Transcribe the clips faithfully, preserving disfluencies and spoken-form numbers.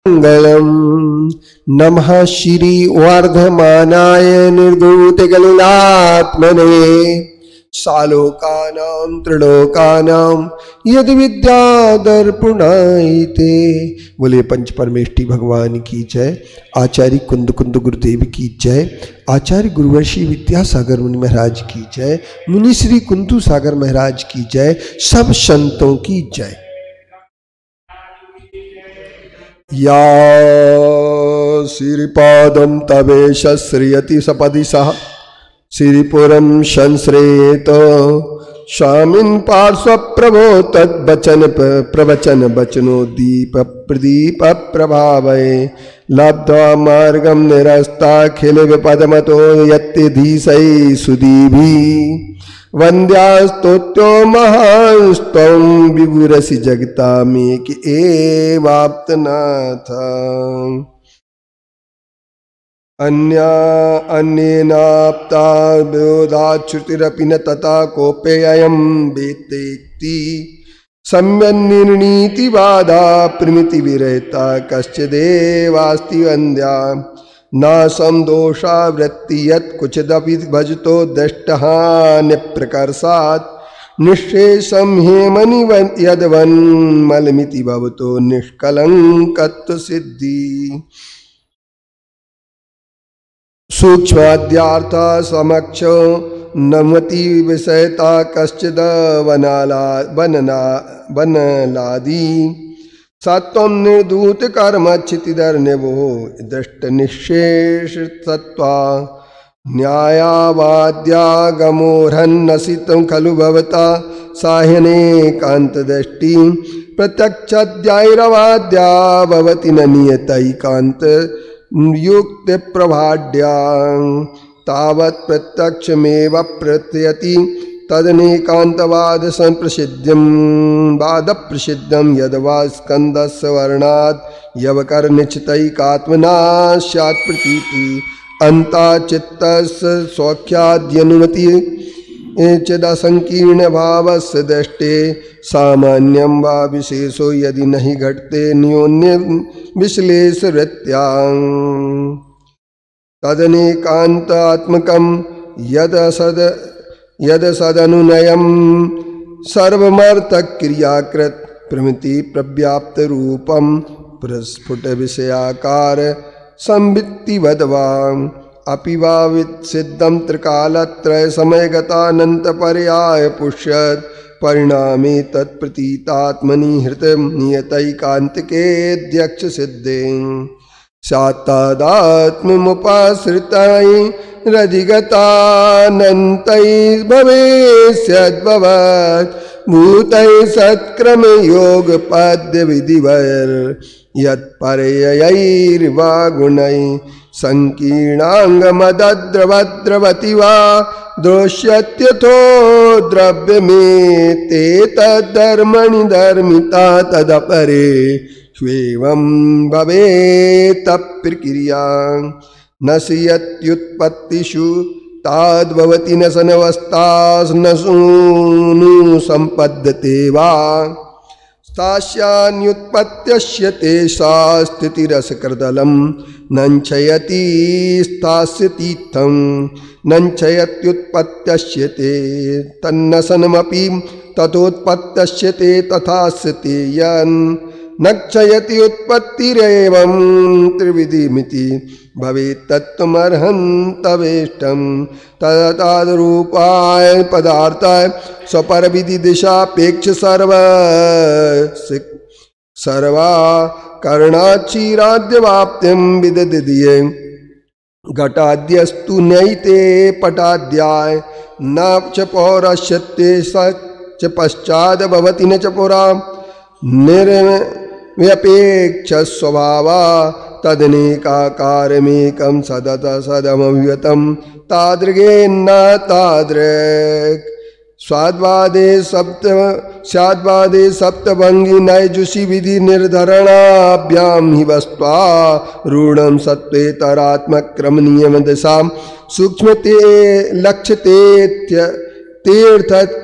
मंगलम। नमः श्री वर्धमानाय निर्धूतकलिलात्मने सालोकानां त्रिलोकानां यद विद्यादर्पणायते। बोले पंच परमेष्टि भगवान की जय। आचार्य कुंद कुंद गुरुदेव की जय। आचार्य गुरुवर्षी विद्यासागर मुनि महाराज की जय। मुनि श्री कुंतु सागर महाराज की जय। सब संतों की जय। या श्रीपादं तवेश श्रियति सपदि सह श्रीपुरं संश्रेत स्वामिन् पार्श्व प्रभो तद्वचन प्रवचन वचनो दीप प्रदीप प्रभावये लब्ध्वा मार्गं निरस्ताखिल विपदमतो यत्यधीशै सुदीभि वन्द्यास्तोत्यो महास्त्वं विभुरसि जगतामेक एवाप्तनाथ। अन्या अन्येनाप्ता विरोधाच्छ्रुतिरपि न तथा कोऽप्ययं वेत्तेति सम्यन्निर्णीतिवादा प्रमितिविरहिता कश्चिदेवास्ति वन्द्या न समदोषा वृत्ति यत्कुचिदपि भजतो दृष्टहान्यप्रकर्षात् निःशेषं हेमनि यद्वन्मलमिति भवतो निष्कलङ्कत्व सिद्धि। सूक्ष्माद्यार्थ समक्ष नमति विषयता कश्चिद वनाला वनना वनलादि सत्वं निर्धूत कर्म क्षितिधर्निभो दृष्ट निःशेष सत्वा न्यायावाद्यागमोर्हन्नसितं खलु भवता साह्यने कान्तदृष्टि प्रत्यक्षाध्यायैरवाद्या भवति न नियतैकान्त युक्त प्रभाड्या तावत् प्रत्यक्षमेव प्रत्ययति तदनेकान्तवाद संप्रसिद्ध्यं वाद प्रसिद्धं यद्वा स्कन्दस्य वर्णात् यवकर्निश्चितैकात्मना स्यात् प्रतीति अन्ता चित्तस्य सौख्याद्यनुमति चिदसंकीर्ण भावस्य दृष्टे सामान्यं वा विशेषो यदि नहि घटते न्योन्य विश्लेषवृत्त्यां तदनेकान्तात्मकं यद सद यद सदनुनयं सर्वमर्थक्रियाकृत प्रमिति प्रव्याप्त रूपं प्रस्फुट विषयाकार संवित्तिवद्वां अपि वा सिद्धं त्रिकालत्रय समयगतानन्तपर्याय पुष्यत् परिणामे तत्प्रतीतात्मनि हृतं नियतैकान्तिकेऽध्यक्ष सिद्धे स्यात्तदात्ममुपाश्रितै रधिगतानन्तै भवेस्यद्भवत् भूतै सत्क्रम योग पद्य विधिवैर् यत्परयैर्वा गुणै संकीर्णांगमद्रवद्रवति वा दृश्यत्यथो द्रव्यमेते तद्धर्मणि धर्मिता तदपरे ह्वेवं भवेत् प्रक्रिया नश्यत्युत्पत्तिषु ताद्भवति न सनवस्थास् न सूनु संपद्यते वा तास्यान्युत्पत्त्यस्य तेषा स्थितिरसकृदलं नञ्चयति स्थास्यतीर्थं नञ्चयत्युत्पत्त्यस्य ते तन्नशनमपि ततोत्पत्त्यस्य ते तथास्यते यन् नक्षयति उत्पत्तिरेवं त्रिविधिमिति भवेत् तत्त्वमर्हन्तवेष्टं तदारूपाय पदार्थाय स्वपरविधि दिशापेक्ष सर्व सर्वा कर्णाक्षीराद्यवाप्त्यं विदधिये घटाद्यस्तु नैते पटाद्याय न च पौरश्यते स च पश्चाद् भवति न च पुरा निर्व्यपेक्ष स्वभावा तदनेकाकारमेकं सदत सदमव्यतं तादृगेन्न तादृक् स्वाद्वादे सप्त स्याद्वादे सप्तभंगी नैजुषि विधि निर्धरणाभ्यां हि वस्त्वा रूढ़ं सत्त्वेतरात्मक्रम नियम दशां सूक्ष्मते लक्ष्यतेत्य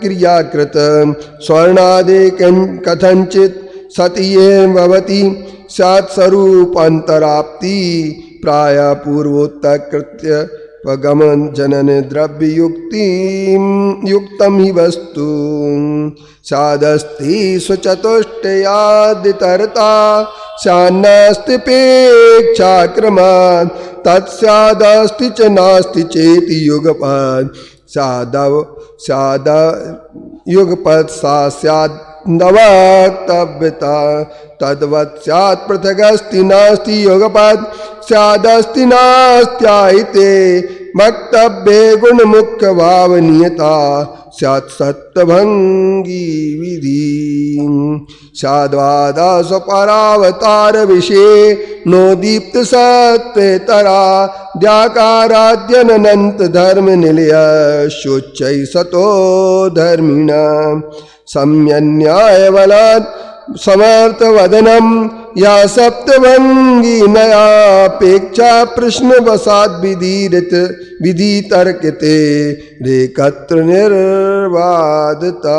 तीर्थक्रियाकृत स्वर्णादे कथंचित् सतीये भवति स्यात् स्वरूपान्तराप्ति प्राय पूर्वोत्तकृत्य पगमन जनन द्रव्य युक्ति युक्तम ही वस्तु सादस्ति स्वचतुष्टयादितरता स्यान्नास्ति पेक्षा क्रमात् तत्स्यादस्ति च नास्ति चेति युगपत् सादव साद युगपत् सा स्यात् नवक्तव्यता तद्वत् स्यात् पृथगस्ति नास्ति युगपत् स्यादस्ति नास्त्याहिते वक्तव्ये गुणमुख्य भावनीयता स्यात् सत्त्वभंगी विधि स्याद्वादा स्वपरावतार विषये नो दीप्त सत्त्वेतरा द्याकाराद्यनन्त धर्म निलय शुच्चै सतो धर्मिणा सम्यन्याय बलात् समर्थ वदनम या सप्तभंगी नयापेक्षा प्रश्न वसाद विधीरित विधि तर्कते रेकत्र निर्वादता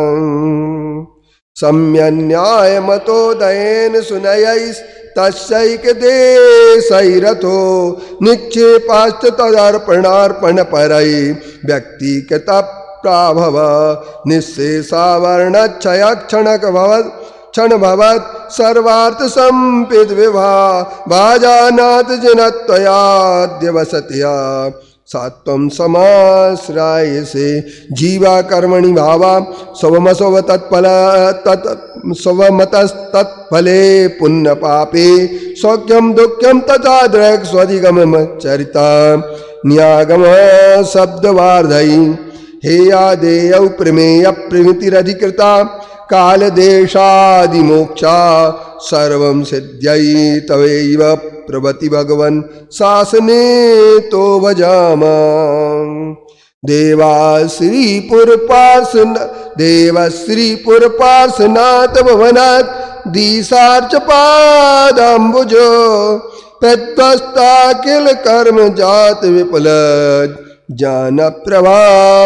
सम्यन्याय मतोदयेन सुनयैस् तस्यैक देशैरथो निक्षेपाश्च तदर्पणार्पण परै व्यक्तिगत प्राभव निःशेषावर्णक्षय क्षणक भवत् क्षण भवत् सर्वार्थ संपित विवाह भाजानाथ जनत्वयाद्य वसत्या सात्वं समाश्राय से जीवा कर्मणि भावा स्वमसव तत्फल तत् स्वमतस्तत्फले पुण्य पापे सौख्यम दुःखम तथा दृक् स्वधिगम चरिता न्यागम शब्दवार्धई हे आदेयौ प्रमेय प्रमितिरधिकृता काल देशादि मोक्षा सर्वं सिद्ध्यै तवैव प्रभति भगवन् शासने तो भजामा देवाश्रीपुर पार्श्वन देवश्रीपुर पार्श्वनाथ भवनात् दिशार्च पादाम्बुजो प्रध्वस्ता किल कर्म जात विपुल ज्ञान प्रभा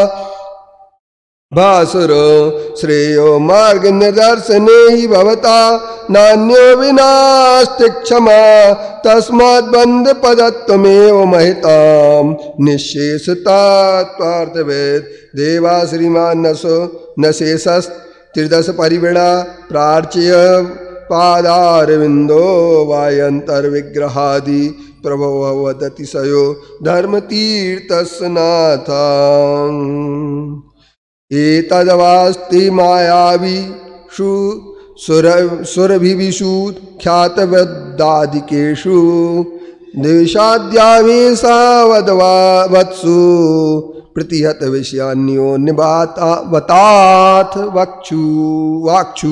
भासुर श्रेयो मार्ग निर्दर्शने ही भवता नान्यो विनास्ति क्षमा तस्मात् बंध पदत्वमेव महिताम निःशेषतात्वार्थवेद देवा श्रीमान नसो न शेषस् त्रिदश परिवेणा प्रार्च्य पादारविंदो वायंतर्विग्रहादि प्रभवदतिशयो धर्मतीर्थस्नाथा एतद्वास्ति मायावी शु सुर सुरभिविषु ख्यातवदादिकेषु देशाद्यावेशावद्वा वत्सु प्रतिहत विषयान्यो निबाता वतात वक्षु वाक्षु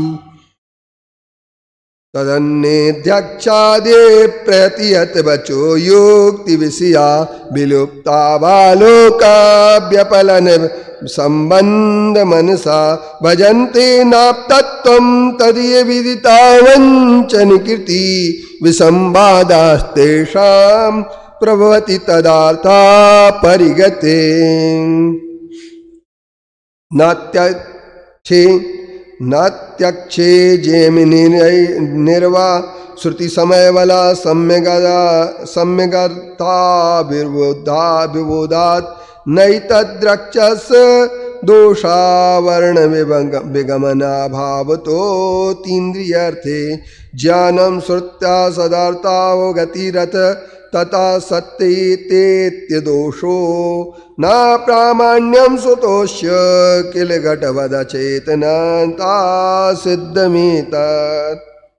तदन्नेध्यक्षादे प्रतिहत वचो युक्ति विषया विलुप्ता बालोका व्यपलन संबंध मनसा भजन्ते नाप्तत्वं तदीय विदिता वंचन कीर्ति विसंवादास्तेषां प्रभवति तदार्था परिगते नात्यक्षे नात्यक्षे जेमिनि निर्वा श्रुति समय वाला सम्यगदा सम्यगर्था विबोधा विबोधात् नैतद्रक्षस दोषावर्ण विगमना भावतो तीन्द्रियर्थे ज्ञानम श्रुत्या सदार्थाव गतिरथ तथा सत्येतेत्य दोषो न प्रामाण्यम सुतोष्य किल घटवद चेतनता सिद्धमेतत्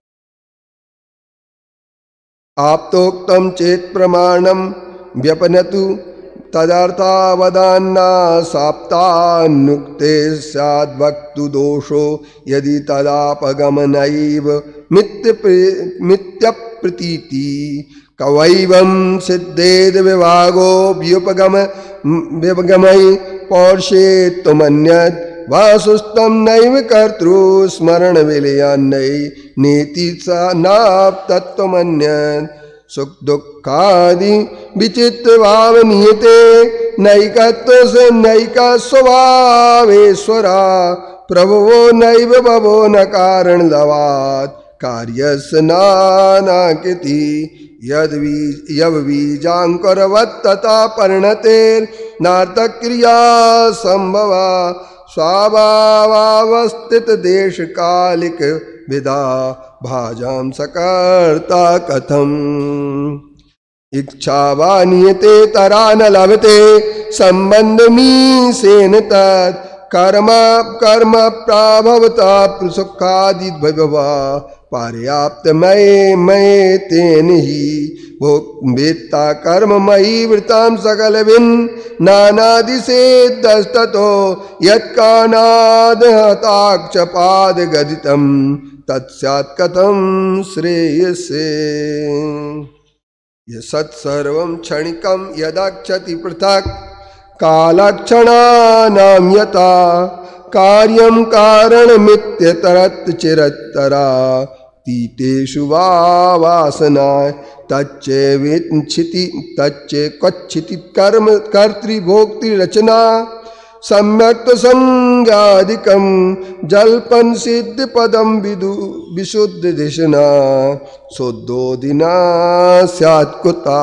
आप्तोक्तम चेत प्रमाणम व्यपनतु तदर्थावदान्ना साप्तान्नुक्ते स्याद्वक्तु दोषो यदि तदापगमनैव मिथ्यप्रतीति कवैवं सिद्धेद विभागो व्युपगम विपगमै पौरुषे त्वमन्यत् वासुस्तं नैव कर्तृ स्मरण विलयान्नै नेति सा नाप्तत्वमन्यत् सुख दुखादि विचित्र भावनीयते नैकत्व से नैक स्वभावेश्वरा प्रभवो नैव भवो न कारण लवात् कार्यस्य नानाकृति यद्वी यवबीजाङ्कुरवत्तथा परिणतेर्नार्थक्रिया संभवा स्वाभावावस्थित देश कालिक विदा भाजां सकर्ता कथम। इच्छा वा नियते तरा न लभते संबंध मी सेन तत् कर्म कर्म प्राभवता सुखादि भवा पर्याप्त मये मये तेन ही वो वेत्ता कर्म मयि वृतां सकल विन नानादिशे दस्ततो यत्कानाद हताक्ष पाद गदितं तत्स्यात् कथं श्रेयसे। ये सत्सर्वं क्षणिकं यदाक्षति पृथक् कालक्षणानां यथा कार्यं कारणमित्यतरत् चिरतरा तीतेषु वा वासना तच्चे विच्छिति तच्चे क्वचिति कर्म कर्तृभोक्तृरचना सम्यक्त संज्ञादिकं जल्पन सिद्ध पदम विदु विशुद्ध दिशना शुद्धोदिना स्यात् कुता।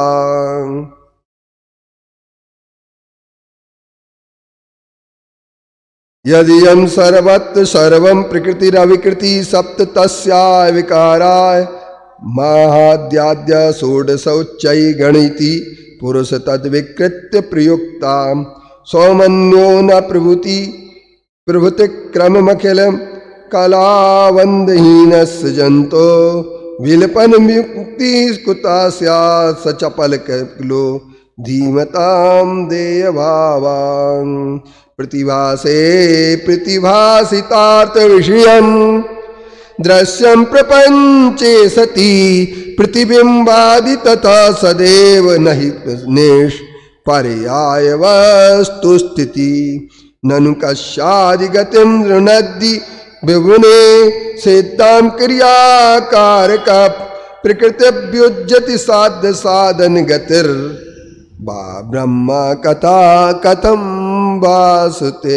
यदि यं सर्वत्र सर्वं प्रकृतिरविकृति सप्त तस्या विकाराय माहाद्याद्य षोडशोच्चै गणिति पुरुष तद्विकृत्य प्रयुक्ता सौमन्यो न प्रभुति प्रभुति क्रममखिल कलावंदहीनस्य जंतो विलपन मुक्ति कुता स्यात् सचपल कलो धीमतां देय भावां प्रतिभासे प्रतिभासितार्थ विषयं दृश्यं प्रपंचे सति प्रतिबिंबादि तथा सदैव नहि निष्पर्याय वस्तु स्थिति ननु कस्यादि गतिं नृणद्धि विभुने सिद्धां क्रियाकारक प्रकृतिव्युज्यति साध्य साधन गतिर बा ब्रह्मा कथा कथं वासुते।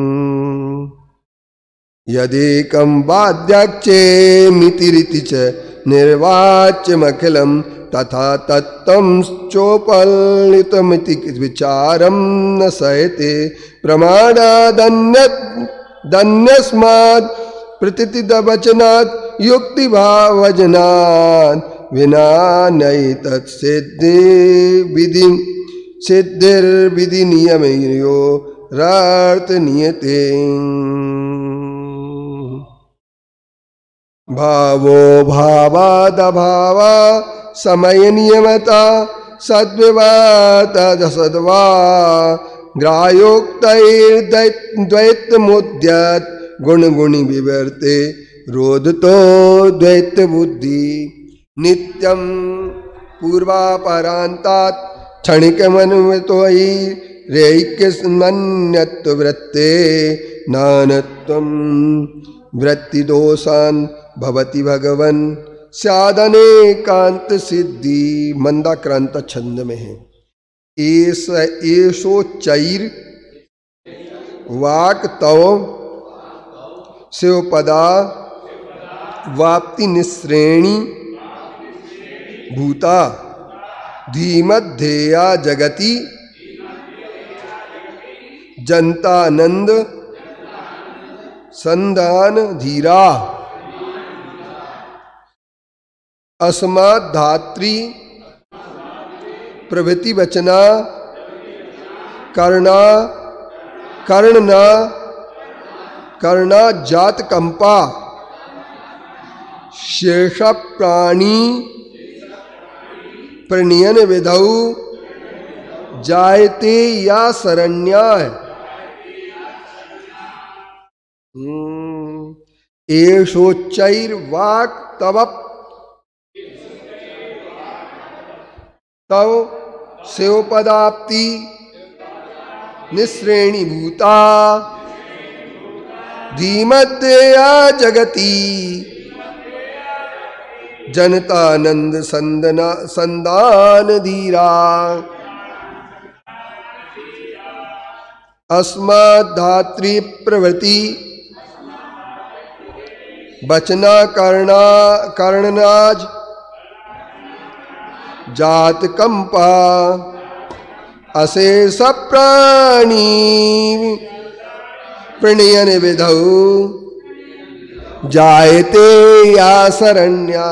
यदेकं वाद्याक्षे मितिरिति च निर्वाच्यमखिलं तथा तत्तं चोपलितमिति विचारं न सहते प्रमाणादन्यत् दन्यस्मात् प्रतितिदवचनात् युक्तिभावजनात् विना नैतत् सिद्धि विधि सिद्धिर्विधि नियमयो रार्थ नियते। भावो भावादभावा समय नियमता सद्विवाद सद्वा ग्राह्योक्तैर्द्वैतमुद्यत गुण गुणि विवर्ते रोधतो द्वैत बुद्धि नित्यं पूर्वापरान्तात् क्षणिकमनुमितोयि रैक्यमन्यत्व वृत्ते नानत्वं वृत्तिदोषान् भवति भगवन् साधने कांत सिद्धि। मंदाक्रांत छंद में है एस एषोच्चैर वाक तव शिवपदा वाप्ति निश्रेणी भूता धीमध्येया जगति जनतानंद संदान धीरा अस्मात् धात्री प्रभृति वचना कर्णा कर्णना कर्णा जात कंपा शेष प्राणी प्रणयन विधौ जायते या शरण्याय एषोच्चैर्वाक् तव तव शिवपदाप्ति निश्रेणी भूता धीमध्येया जगति जनतानंद संदना संदान धीरा अस्मात् धात्री प्रवृत्ति बचना करना कर्णनाज जात कंपा अशेष प्राणी प्रणयन विधौ जायते या शरण्या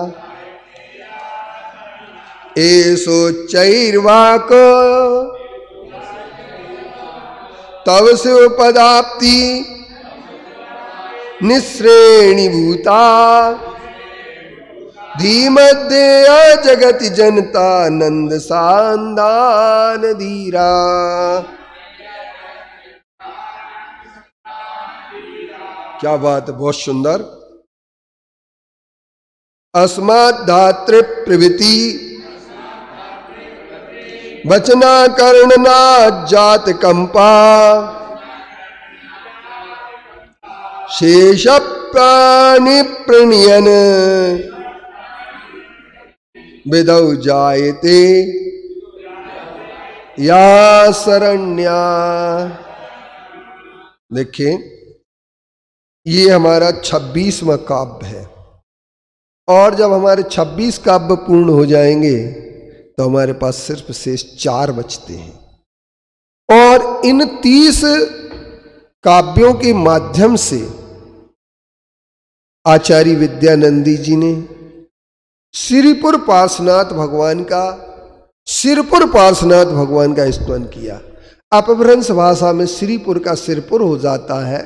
एषोच्चैर्वाक् तव शिव पदाप्ति निःश्रेणीभूता धीमद्देय जगति जनता नंद सांदान धीरा। क्या बात, बहुत सुंदर। अस्मात् धातृ प्रभृति वचना कर्णना जात कंपा शेष प्राणि प्रणयन विदौ जायते या शरण्या। देखिए, ये हमारा छब्बीसवां काव्य है और जब हमारे छब्बीस काव्य पूर्ण हो जाएंगे तो हमारे पास सिर्फ शेष चार बचते हैं। और इन तीस काव्यों के माध्यम से आचार्य विद्यानंदी जी ने श्रीपुर पार्श्वनाथ भगवान का सिरपुर पार्श्वनाथ भगवान का स्तवन किया। अपभ्रंश भाषा में श्रीपुर का सिरपुर हो जाता है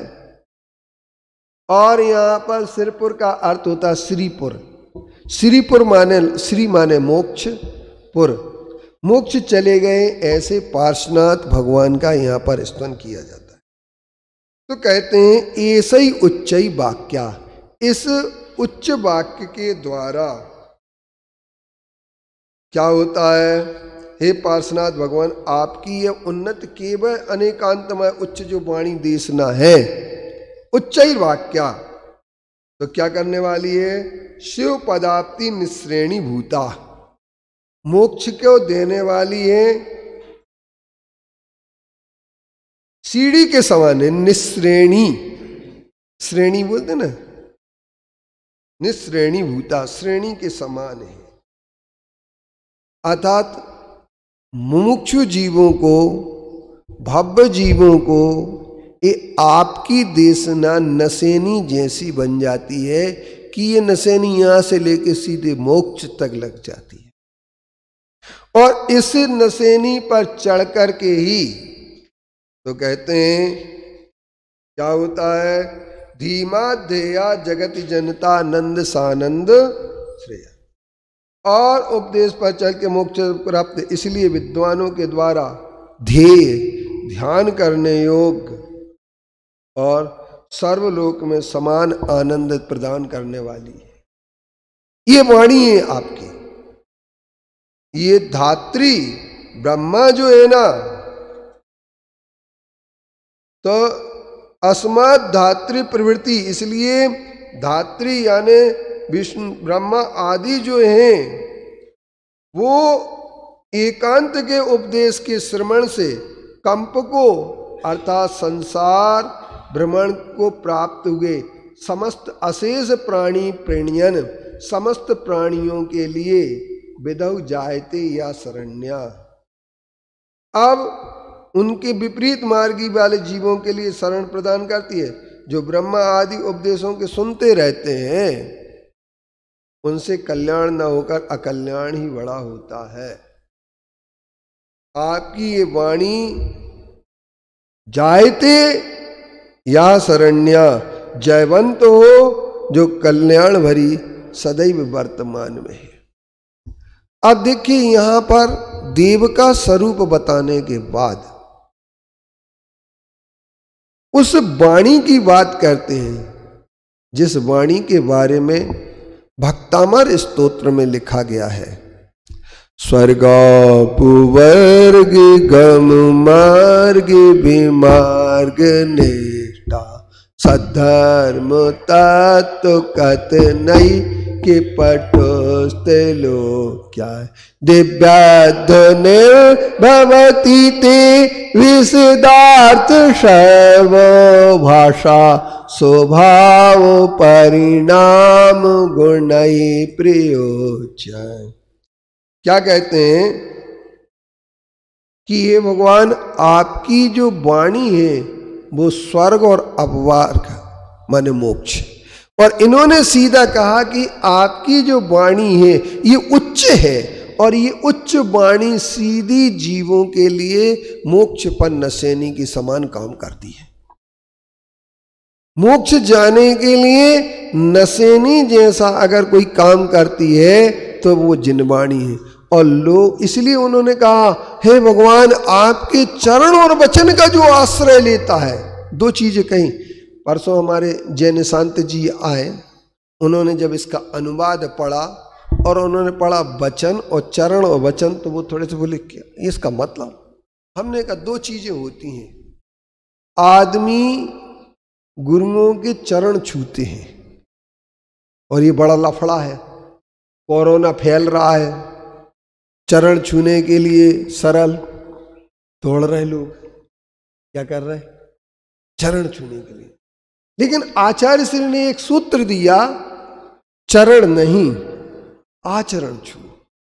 और यहां पर सिरपुर का अर्थ होता है श्रीपुर। श्रीपुर माने श्री माने मोक्ष, पुर मोक्ष चले गए, ऐसे पार्श्वनाथ भगवान का यहां पर स्तवन किया जाता है। तो कहते हैं ऐसा ही उच्च ही वाक्या, इस उच्च वाक्य के द्वारा क्या होता है? हे पार्श्वनाथ भगवान, आपकी यह उन्नत केवल अनेकांतमय उच्च जो वाणी देशना है, उच्च ही वाक्या, तो क्या करने वाली है? शिव पदाप्ति निःश्रेणी भूता, मोक्ष को देने वाली है, सीढ़ी के समान है। निःश्रेणी, श्रेणी बोलते ना, निःश्रेणी भूता, श्रेणी के समान है। अर्थात मुमुक्षु जीवों को, भव्य जीवों को ये आपकी देशना नसेनी जैसी बन जाती है कि ये नसेनी यहां से लेके सीधे मोक्ष तक लग जाती है। और इस नसेनी पर चढ़ कर के ही तो कहते हैं क्या होता है? धीमा ध्येया जगत जनता नंद सानंद श्रेया। और उपदेश पर चल के मोक्ष प्राप्त, इसलिए विद्वानों के द्वारा ध्येय, ध्यान करने योग्य और सर्वलोक में समान आनंद प्रदान करने वाली है ये वाणी है आपकी। ये धात्री ब्रह्मा जो है ना, तो अस्मात् धात्री प्रवृत्ति, इसलिए धात्री यानी विष्णु ब्रह्मा आदि जो हैं वो एकांत के उपदेश के श्रवण से कंप को अर्थात संसार भ्रमण को प्राप्त हुए समस्त अशेष प्राणी प्रणयन, समस्त प्राणियों के लिए विदौ जायते या शरण्या। अब उनके विपरीत मार्गी वाले जीवों के लिए शरण प्रदान करती है। जो ब्रह्मा आदि उपदेशों के सुनते रहते हैं उनसे कल्याण न होकर अकल्याण ही बड़ा होता है। आपकी ये वाणी जायते या शरण्या, जयवंत हो जो कल्याण भरी सदैव वर्तमान में है। अब देखिए यहां पर देव का स्वरूप बताने के बाद उस वाणी की बात करते हैं जिस वाणी के बारे में भक्तामर स्तोत्र में लिखा गया है। स्वर्गापुवर्ग गम मार्ग विमार्ग निष्ठा सद्धर्म तत्व कत नई के पटोस्ते लोग क्या है। दिव्याध्वनि भवती ते विशदार्थ शैव भाषा स्वभाव परिणाम गुणै प्रयोज्य। क्या कहते हैं कि हे भगवान, आपकी जो वाणी है वो स्वर्ग और अपवार का माने मोक्ष, और इन्होंने सीधा कहा कि आपकी जो वाणी है ये उच्च है, और ये उच्च वाणी सीधी जीवों के लिए मोक्ष पर नशेनी के समान काम करती है। मोक्ष जाने के लिए नशेनी जैसा अगर कोई काम करती है तो वो जिनवाणी है। और लोग इसलिए उन्होंने कहा, हे भगवान, आपके चरण और वचन का जो आश्रय लेता है। दो चीजें कहीं। परसों हमारे जैन शांत जी आए, उन्होंने जब इसका अनुवाद पढ़ा और उन्होंने पढ़ा वचन और चरण और वचन, तो वो थोड़े से बोले क्या इसका मतलब। हमने कहा दो चीजें होती हैं, आदमी गुरुओं के चरण छूते हैं और ये बड़ा लफड़ा है, कोरोना फैल रहा है, चरण छूने के लिए सरल दौड़ रहे लोग, क्या कर रहे चरण छूने के लिए। लेकिन आचार्य श्री ने एक सूत्र दिया, चरण नहीं आचरण छू।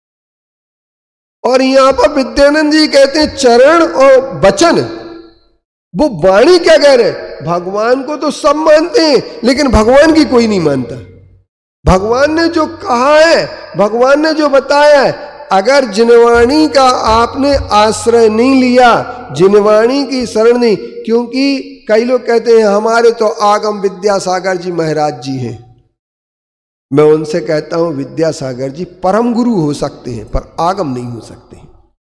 और यहां पर विद्यानंद जी कहते हैं चरण और वचन, वो वाणी क्या कह रहे, भगवान को तो सब मानते हैं लेकिन भगवान की कोई नहीं मानता। भगवान ने जो कहा है, भगवान ने जो बताया है, अगर जिनवाणी का आपने आश्रय नहीं लिया, जिनवाणी की शरण नहीं, क्योंकि कई लोग कहते हैं हमारे तो आगम विद्यासागर जी महाराज जी हैं। मैं उनसे कहता हूं विद्यासागर जी परम गुरु हो सकते हैं पर आगम नहीं हो सकते।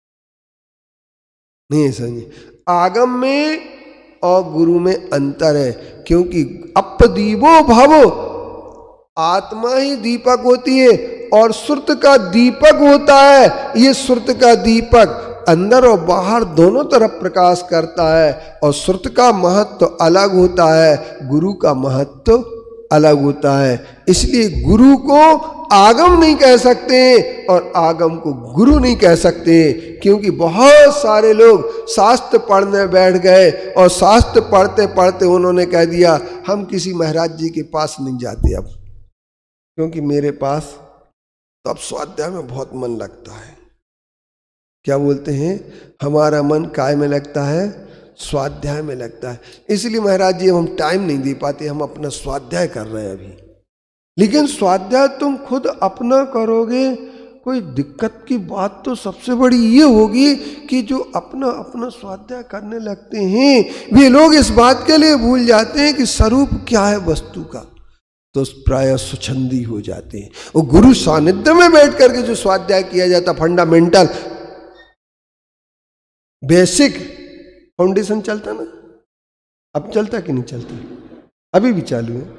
नहीं समझे, आगम में और गुरु में अंतर है, क्योंकि अपदीपो भव, आत्मा ही दीपक होती है और सुरत का दीपक होता है। ये सुरत का दीपक अंदर और बाहर दोनों तरफ प्रकाश करता है, और सुरत का महत्व अलग होता है, गुरु का महत्व अलग होता है। इसलिए गुरु को आगम नहीं कह सकते और आगम को गुरु नहीं कह सकते, क्योंकि बहुत सारे लोग शास्त्र पढ़ने बैठ गए और शास्त्र पढ़ते पढ़ते उन्होंने कह दिया हम किसी महाराज जी के पास नहीं जाते अब, क्योंकि मेरे पास तो अब स्वाध्याय में बहुत मन लगता है। क्या बोलते हैं, हमारा मन काय में लगता है, स्वाध्याय में लगता है। इसलिए महाराज जी हम टाइम नहीं दे पाते, हम अपना स्वाध्याय कर रहे हैं अभी। लेकिन स्वाध्याय तुम खुद अपना करोगे, कोई दिक्कत की बात तो सबसे बड़ी ये होगी कि जो अपना अपना स्वाध्याय करने लगते हैं वे लोग इस बात के लिए भूल जाते हैं कि स्वरूप क्या है वस्तु का, तो प्राय स्वच्छंदी हो जाते हैं। और गुरु सानिध्य में बैठ करके जो स्वाध्याय किया जाता, फंडामेंटल बेसिक फाउंडेशन चलता ना, अब चलता कि नहीं चलता, अभी भी चालू है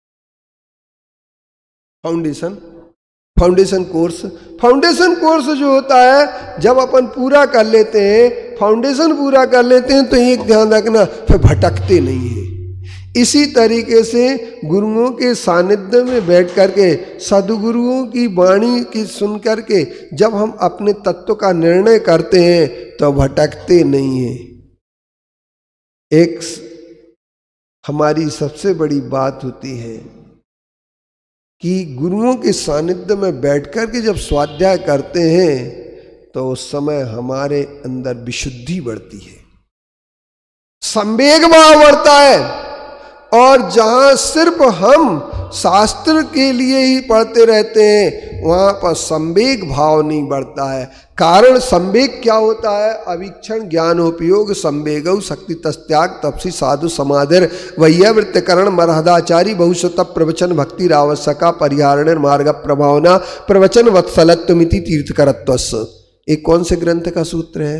foundation foundation course. Foundation course जो होता है जब अपन पूरा कर लेते हैं, फाउंडेशन पूरा कर लेते हैं, तो एक ध्यान रखना फिर भटकते नहीं है। इसी तरीके से गुरुओं के सानिध्य में बैठ करके, सदगुरुओं की वाणी की सुन करके जब हम अपने तत्व का निर्णय करते हैं तो भटकते नहीं हैं। एक हमारी सबसे बड़ी बात होती है कि गुरुओं के सानिध्य में बैठ करके जब स्वाध्याय करते हैं तो उस समय हमारे अंदर विशुद्धि बढ़ती है, संवेग भाव बढ़ता है। और जहां सिर्फ हम शास्त्र के लिए ही पढ़ते रहते हैं वहां पर संवेग भाव नहीं बढ़ता है। कारण संवेग क्या होता है, अवीक्षण ज्ञानोपयोग संवेग शक्ति तस्त्याग तपसी साधु समाधिर वैयावृत्तिकरण मरहदाचारी बहुशत प्रवचन भक्ति रावसका परिहारण मार्ग प्रभावना प्रवचन वत्सलत्वमिति तीर्थकरत्वस्। एक कौन से ग्रंथ का सूत्र है,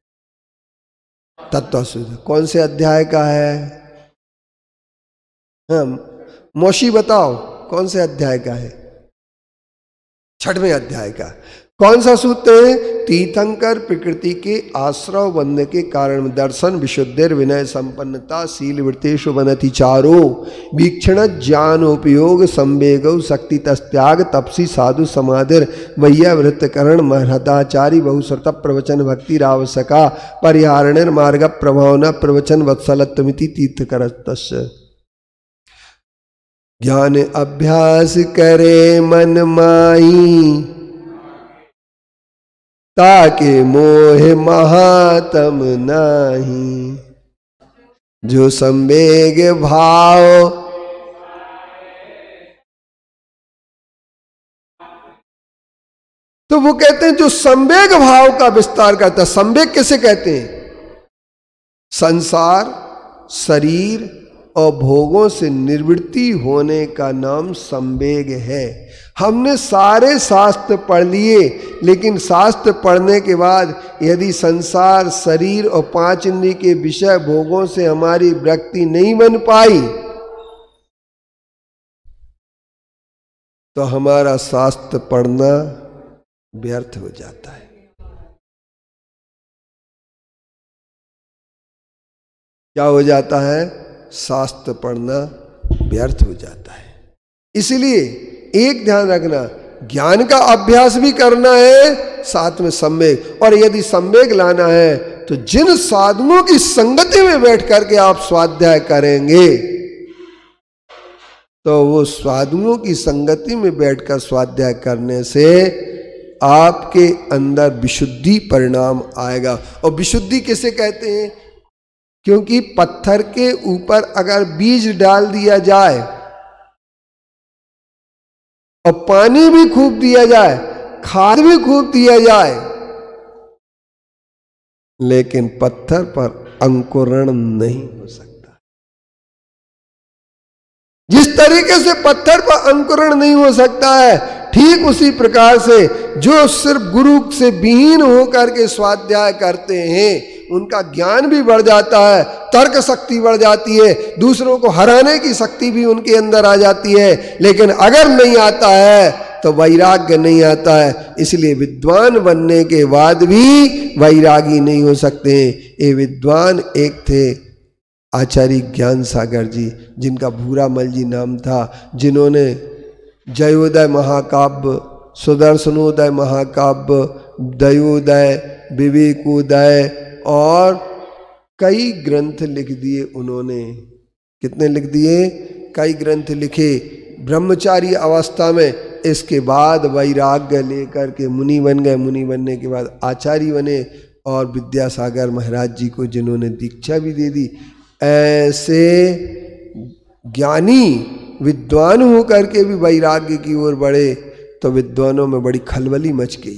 तत्व सूत्र। कौन से अध्याय का है, हाँ मौशी बताओ कौन से अध्याय का है, छठवें अध्याय का। कौन सा सूत्र है? तीर्थंकर प्रकृति के आश्रव बंध के कारण दर्शन विशुद्धिर विनय संपन्नता शील वृत्तेषु बनति चारो वीक्षण ज्ञान उपयोग संवेग शक्ति तस्त्याग तपसी साधु समाधिर वैया वृत्तकरण महताचारी बहुश्रुत प्रवचन भक्ति रावसका परिहारणिर मार्ग प्रभावना प्रवचन वत्सलत्वमिति तीर्थकरतस्य। ज्ञान अभ्यास करे मन माही ताके मोह महातम नाही जो संवेग भाव तो वो कहते हैं जो संवेग भाव का विस्तार करता है। संवेग किसे कहते हैं? संसार शरीर और भोगों से निवृत्ति होने का नाम संवेग है। हमने सारे शास्त्र पढ़ लिए, लेकिन शास्त्र पढ़ने के बाद यदि संसार शरीर और पांच इंद्रिय के विषय भोगों से हमारी वृत्ति नहीं बन पाई तो हमारा शास्त्र पढ़ना व्यर्थ हो जाता है। क्या हो जाता है? शास्त्र पढ़ना व्यर्थ हो जाता है। इसलिए एक ध्यान रखना, ज्ञान का अभ्यास भी करना है, साथ में संवेग। और यदि संवेग लाना है तो जिन साधुओं की संगति में बैठ करके आप स्वाध्याय करेंगे तो वो साधुओं की संगति में बैठकर स्वाध्याय करने से आपके अंदर विशुद्धि परिणाम आएगा। और विशुद्धि किसे कहते हैं? क्योंकि पत्थर के ऊपर अगर बीज डाल दिया जाए और पानी भी खूब दिया जाए, खाद भी खूब दिया जाए, लेकिन पत्थर पर अंकुरण नहीं हो सकता। जिस तरीके से पत्थर पर अंकुरण नहीं हो सकता है, ठीक उसी प्रकार से जो सिर्फ गुरु से विहीन होकर के स्वाध्याय करते हैं उनका ज्ञान भी बढ़ जाता है, तर्क शक्ति बढ़ जाती है, दूसरों को हराने की शक्ति भी उनके अंदर आ जाती है। लेकिन अगर नहीं आता है तो वैराग्य नहीं आता है। इसलिए विद्वान बनने के बाद भी वैरागी नहीं हो सकते। ये विद्वान एक थे आचार्य ज्ञान सागर जी, जिनका भूरामल जी नाम था, जिन्होंने जयोदय महाकाव्य, सुदर्शनोदय महाकाव्य, दयोदय, विवेकोदय और कई ग्रंथ लिख दिए उन्होंने। कितने लिख दिए? कई ग्रंथ लिखे ब्रह्मचारी अवस्था में। इसके बाद वैराग्य लेकर के मुनि बन गए। मुनि बनने के बाद आचार्य बने और विद्यासागर महाराज जी को जिन्होंने दीक्षा भी दे दी। ऐसे ज्ञानी विद्वान होकर के भी वैराग्य की ओर बढ़े तो विद्वानों में बड़ी खलबली मच गई।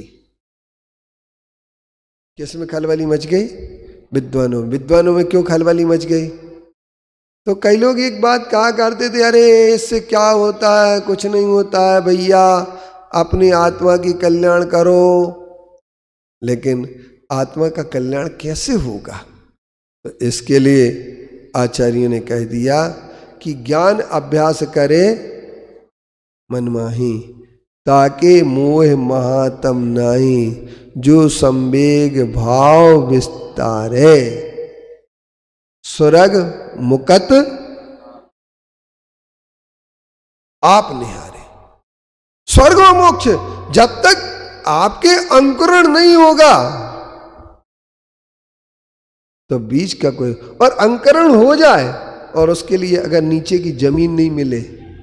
किसमें खलबली मच गई? विद्वानों में। विद्वानों में क्यों खलबली मच गई? तो कई लोग एक बात कहा करते थे, अरे इससे क्या होता है, कुछ नहीं होता है भैया, अपनी आत्मा की कल्याण करो। लेकिन आत्मा का कल्याण कैसे होगा? तो इसके लिए आचार्यों ने कह दिया कि ज्ञान अभ्यास करे मनमाही ताके मोह महातम नाही जो संवेग भाव विस्तारे सुरग मुकत आप निहारे। स्वर्ग और मोक्ष जब तक आपके अंकुरण नहीं होगा तो बीज का कोई, और अंकुरण हो जाए और उसके लिए अगर नीचे की जमीन नहीं मिले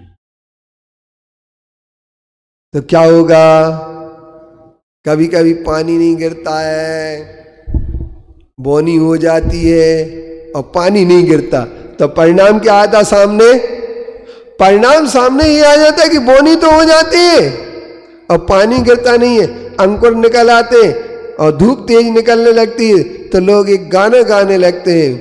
तो क्या होगा? कभी कभी पानी नहीं गिरता है, बोनी हो जाती है और पानी नहीं गिरता, तो परिणाम क्या आता सामने? परिणाम सामने ये आ जाता है कि बोनी तो हो जाती है और पानी गिरता नहीं है, अंकुर निकल आते और धूप तेज निकलने लगती है तो लोग एक गाना गाने लगते हैं।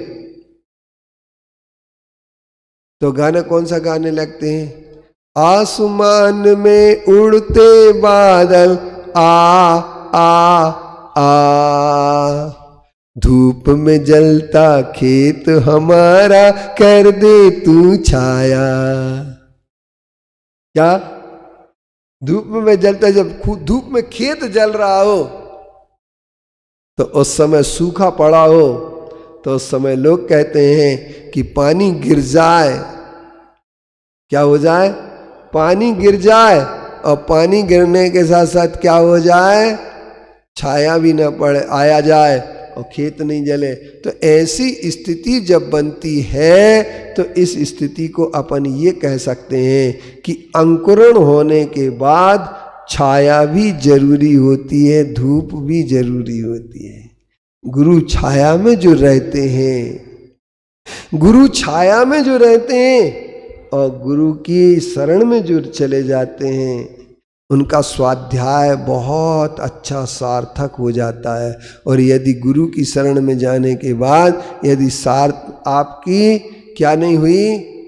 तो गाना कौन सा गाने लगते हैं? आसमान में उड़ते बादल आ आ आ, धूप में जलता खेत हमारा कर दे तू छाया। क्या धूप में जलता है, जब धूप में खेत जल रहा हो तो उस समय सूखा पड़ा हो तो उस समय लोग कहते हैं कि पानी गिर जाए, क्या हो जाए, पानी गिर जाए, और पानी गिरने के साथ साथ क्या हो जाए, छाया भी न पड़े आया जाए और खेत नहीं जले। तो ऐसी स्थिति जब बनती है तो इस स्थिति को अपन ये कह सकते हैं कि अंकुरण होने के बाद छाया भी जरूरी होती है, धूप भी जरूरी होती है। गुरु छाया में जो रहते हैं, गुरु छाया में जो रहते हैं और गुरु की शरण में जो चले जाते हैं, उनका स्वाध्याय बहुत अच्छा सार्थक हो जाता है। और यदि गुरु की शरण में जाने के बाद यदि सार्थ आपकी क्या नहीं हुई,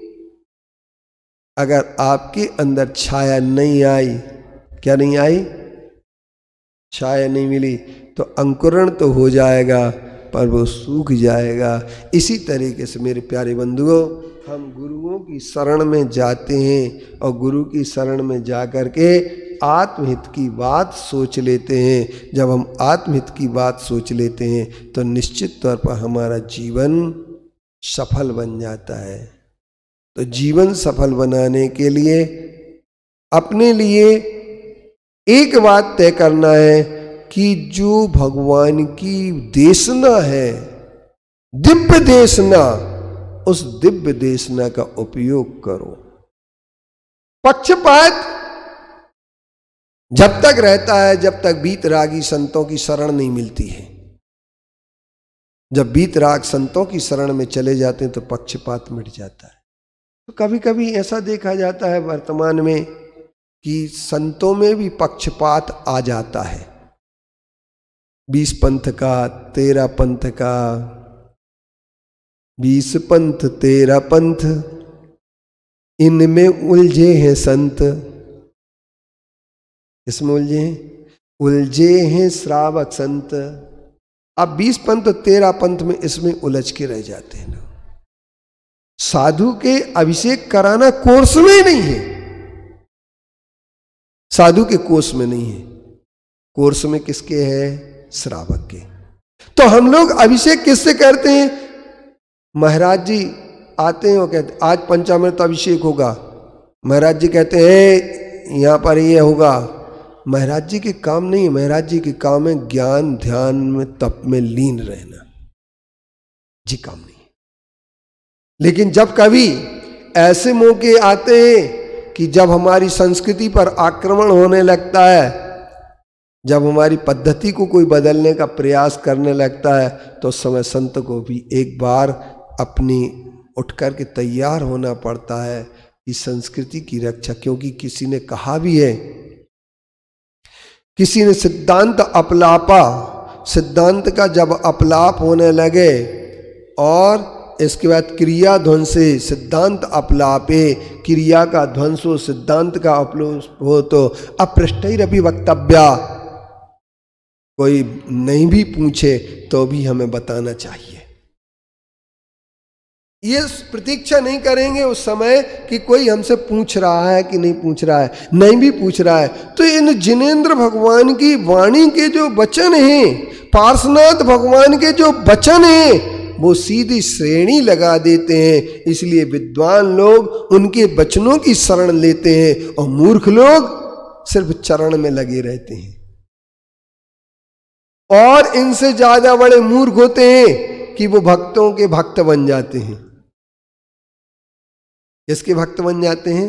अगर आपके अंदर छाया नहीं आई, क्या नहीं आई, छाया नहीं मिली, तो अंकुरण तो हो जाएगा पर वो सूख जाएगा। इसी तरीके से मेरे प्यारे बंधुओं, हम गुरुओं की शरण में जाते हैं और गुरु की शरण में जा कर के आत्महित की बात सोच लेते हैं। जब हम आत्महित की बात सोच लेते हैं तो निश्चित तौर पर हमारा जीवन सफल बन जाता है। तो जीवन सफल बनाने के लिए अपने लिए एक बात तय करना है कि जो भगवान की देशना है, दिव्य देशना, उस दिव्य देशना का उपयोग करो। पक्षपात जब तक रहता है जब तक बीतरागी संतों की शरण नहीं मिलती है। जब बीतराग संतों की शरण में चले जाते हैं तो पक्षपात मिट जाता है। तो कभी कभी ऐसा देखा जाता है वर्तमान में कि संतों में भी पक्षपात आ जाता है। बीस पंथ का, तेरह पंथ का, बीस पंथ तेरह पंथ, इनमें उलझे हैं संत। इसमें उलझे हैं, उलझे हैं श्रावक संत। अब बीस पंथ तेरह पंथ में इसमें उलझ के रह जाते हैं। साधु के अभिषेक कराना कोर्स में नहीं है, साधु के कोर्स में नहीं है, कोर्स में किसके है, श्रावक के। तो हम लोग अभिषेक किससे करते हैं? महाराज जी आते हैं और कहते आज पंचामृत अभिषेक होगा, महाराज जी कहते हैं यहां पर ये होगा। महाराज जी के काम नहीं है, महाराज जी के काम है ज्ञान ध्यान में तप में लीन रहना, जी काम नहीं। लेकिन जब कभी ऐसे मौके आते हैं कि जब हमारी संस्कृति पर आक्रमण होने लगता है, जब हमारी पद्धति को कोई बदलने का प्रयास करने लगता है, तो उस समय संत को भी एक बार अपनी उठ कर के तैयार होना पड़ता है कि संस्कृति की रक्षा। क्योंकि किसी ने कहा भी है, किसी ने सिद्धांत अपलापा, सिद्धांत का जब अपलाप होने लगे और इसके बाद क्रिया ध्वंस से सिद्धांत अपलापे, क्रिया का ध्वंस हो सिद्धांत का अपलोप हो, तो अपृष्टैरपि वक्तव्या, कोई नहीं भी पूछे तो भी हमें बताना चाहिए। ये प्रतीक्षा नहीं करेंगे उस समय कि कोई हमसे पूछ रहा है कि नहीं पूछ रहा है, नहीं भी पूछ रहा है तो इन जिनेंद्र भगवान की वाणी के जो वचन हैं, पार्श्वनाथ भगवान के जो वचन हैं, वो सीधी श्रेणी लगा देते हैं। इसलिए विद्वान लोग उनके वचनों की शरण लेते हैं और मूर्ख लोग सिर्फ चरण में लगे रहते हैं। और इनसे ज्यादा बड़े मूर्ख होते हैं कि वो भक्तों के भक्त बन जाते हैं। किसके भक्त बन जाते हैं?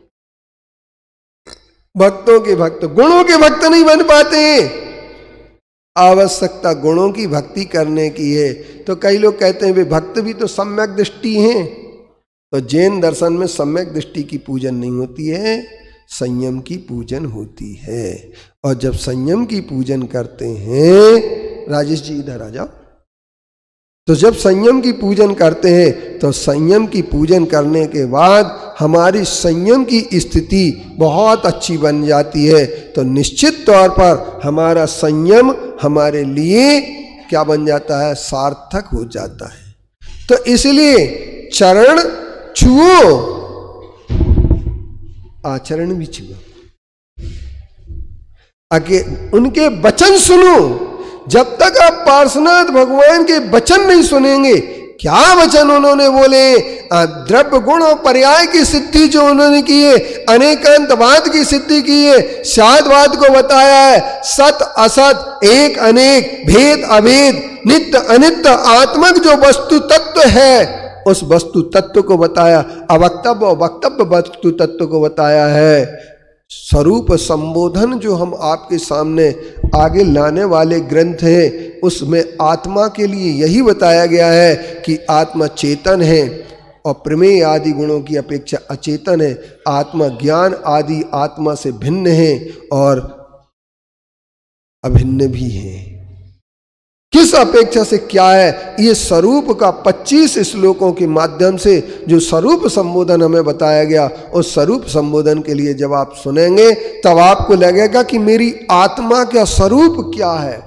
भक्तों के भक्त, गुणों के भक्त नहीं बन पाते हैं। आवश्यकता गुणों की भक्ति करने की है। तो कई लोग कहते हैं वे भक्त भी तो सम्यक दृष्टि हैं। तो जैन दर्शन में सम्यक दृष्टि की पूजन नहीं होती है, संयम की पूजन होती है। और जब संयम की पूजन करते हैं, राजेश जी इधर आ जाओ, तो जब संयम की पूजन करते हैं तो संयम की पूजन करने के बाद हमारी संयम की स्थिति बहुत अच्छी बन जाती है। तो निश्चित तौर पर हमारा संयम हमारे लिए क्या बन जाता है? सार्थक हो जाता है। तो इसलिए चरण छुओ, आचरण भी छुओ। आके उनके वचन सुनो। जब तक आप पार्श्वनाथ भगवान के वचन नहीं सुनेंगे, क्या वचन उन्होंने बोले, द्रव्य गुण और पर्याय की सिद्धि जो उन्होंने की है, अनेकांतवाद की सिद्धि की है, शादवाद को बताया है, सत असत, एक अनेक, भेद अभेद, नित्य अनित्य, आत्मक जो वस्तु तत्व है उस वस्तु तत्व को बताया, अवक्तव्य और वक्तव्य वस्तु तत्व को बताया है। स्वरूप संबोधन जो हम आपके सामने आगे लाने वाले ग्रंथ हैं, उसमें आत्मा के लिए यही बताया गया है कि आत्मा चेतन है और प्रमेय आदि गुणों की अपेक्षा अचेतन है। आत्मा ज्ञान आदि आत्मा से भिन्न है और अभिन्न भी है। किस अपेक्षा से क्या है, ये स्वरूप का पच्चीस श्लोकों के माध्यम से जो स्वरूप संबोधन हमें बताया गया, उस स्वरूप संबोधन के लिए जब आप सुनेंगे तब आपको लगेगा कि मेरी आत्मा का स्वरूप क्या है।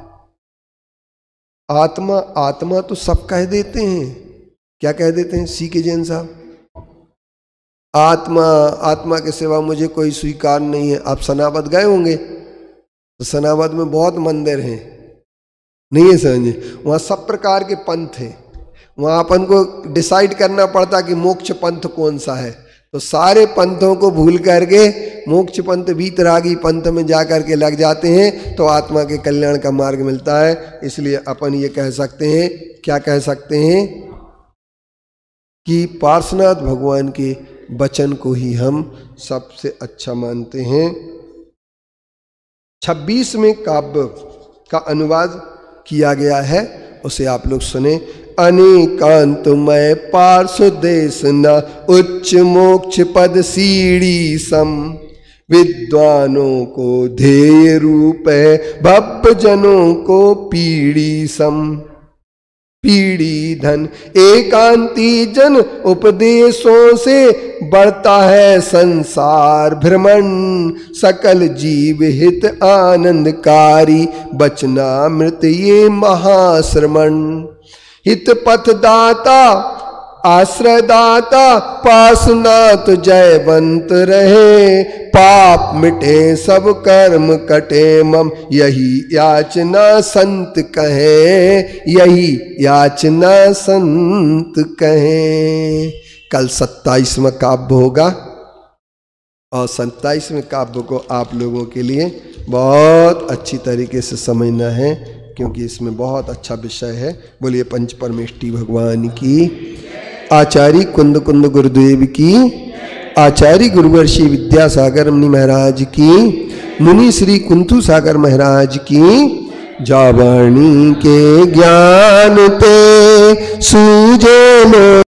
आत्मा आत्मा तो सब कह देते हैं, क्या कह देते हैं सी के जैन साहब, आत्मा आत्मा के सिवा मुझे कोई स्वीकार नहीं है। आप सनावद गए होंगे तो सनावद में बहुत मंदिर हैं, नहीं है समझे, वहाँ सब प्रकार के पंथ हैं। वहाँ अपन को डिसाइड करना पड़ता कि मोक्ष पंथ कौन सा है, तो सारे पंथों को भूल करके मोक्ष पंथ वीतरागी पंथ में जा कर के लग जाते हैं तो आत्मा के कल्याण का मार्ग मिलता है। इसलिए अपन ये कह सकते हैं, क्या कह सकते हैं कि पार्श्वनाथ भगवान के वचन को ही हम सबसे अच्छा मानते हैं। छब्बीसवें काव्य का अनुवाद किया गया है, उसे आप लोग सुने। अनेकांतमय पार्श्व देश न उच्च मोक्ष पद सीढ़ी सम, विद्वानों को ध्येय रूप है भव्य जनों को पीढ़ी सम। पीढ़ी धन एकांती जन उपदेशों से बढ़ता है संसार भ्रमण, सकल जीव हित आनंदकारी बचनामृत ये महाश्रमण। हित पथ दाता आश्रयदाता पार्श्वनाथ जयवंत रहे, पाप मिटे सब कर्म कटे मम यही याचना संत कहें, यही याचना संत कहें। कल सत्ताईसवां काव्य होगा और सत्ताईसवें काव्य को आप लोगों के लिए बहुत अच्छी तरीके से समझना है क्योंकि इसमें बहुत अच्छा विषय है। बोलिए पंच परमेष्टि भगवान की, आचार्य कुंद कुंद गुरुदेव की, आचार्य गुरुवर्षि विद्यासागर मुनि महाराज की, मुनि श्री कुंतु सागर महाराज की। जावाणी के ज्ञान पे सूझे लो